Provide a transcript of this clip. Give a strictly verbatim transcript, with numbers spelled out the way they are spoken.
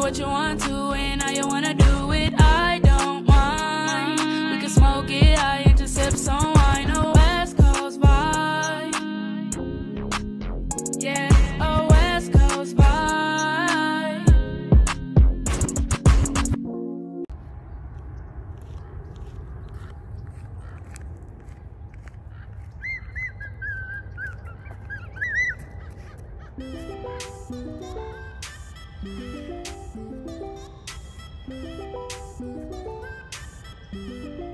what you want to and how you wanna do it. I don't mind. We can smoke it high and just sip some wine. A West Coast vibe. Yeah, a West Coast vibe. Thank you.